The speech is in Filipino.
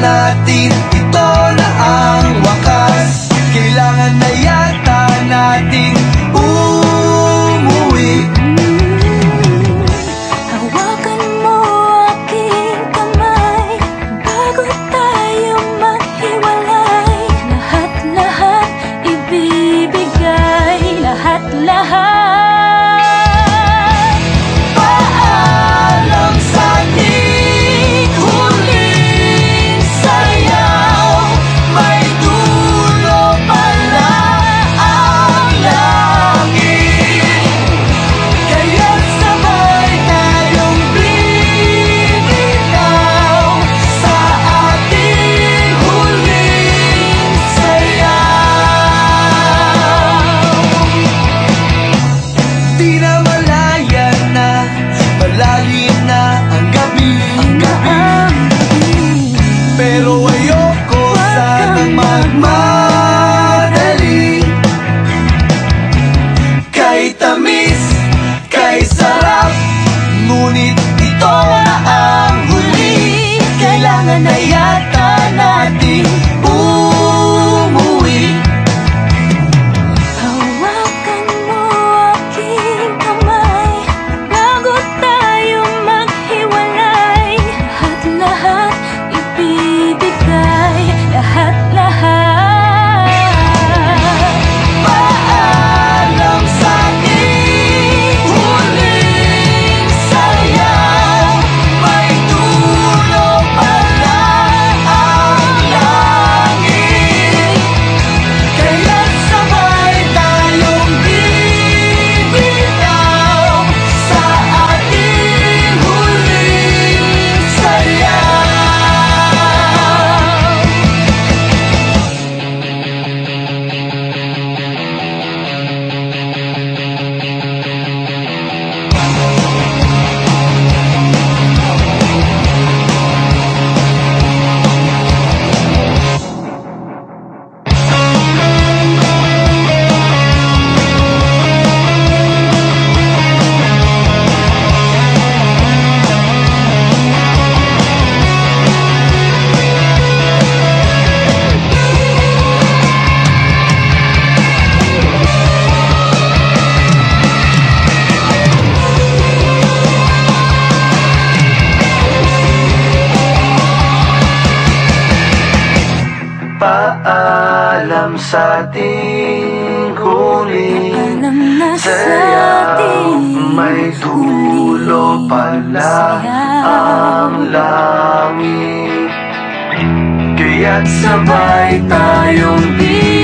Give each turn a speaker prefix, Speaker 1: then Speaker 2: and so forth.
Speaker 1: natin, ito na ang wakas. Kailangan na yata nating umuwi.
Speaker 2: Hawakan mo aking kamay bago tayo maghiwalay. Lahat-lahat ibibigay, lahat-lahat.
Speaker 1: Paalam sa ating huling sayaw. May dulo pala ang langit, kaya't sabay tayong bibitaw sa ating huling sayaw. Di na malayan na, malalim na ang gabi, pero ayoko sanang magmadali. Kay tamis, kay sarap, ngunit ito na ang huli. Kailangan na yata nating umuwi.
Speaker 2: Hawakan mo aking kamay bago tayo maghiwalay. Lahat-lahat ibibigay, lahat-lahat.
Speaker 1: Paalam sa ating huling sayaw. May dulo pala ang langit, kaya't sabay tayong bibitaw sa ating huling sayaw. Paalam sa ating huling
Speaker 2: Alam na sa
Speaker 1: sayaw.
Speaker 2: ating
Speaker 1: May dulo pala ang langit, kaya't sabay tayong